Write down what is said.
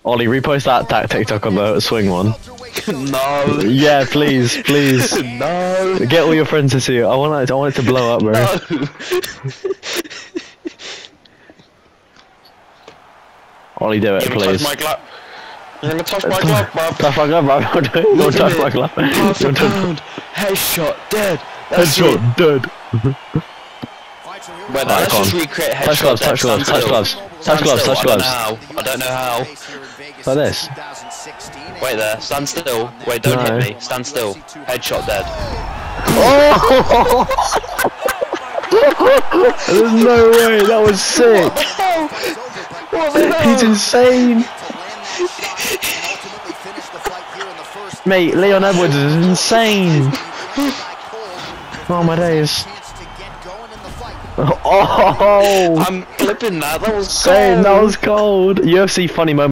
Ollie, repost that TikTok on the swing one. No. Yeah, please, please. No. Get all your friends to see it. I want it to blow up, bro. No. Ollie, do it, please. You're gonna touch my glove, bro. Touch my glove, bro. Don't touch my glove. Half a pound. Headshot, dead. Headshot, dead. Wait, let's just recreate headshot. Touch gloves, touch gloves, touch gloves, touch gloves. I don't know how. Like this. Wait there, stand still. Wait, don't hit me. Stand still. Headshot, dead. Oh! There's no way, that was sick. What the hell? He's insane. Mate, Leon Edwards is insane. Oh my days. Oh! I'm clipping that. That was Same, cold. that was cold. UFC funny moment.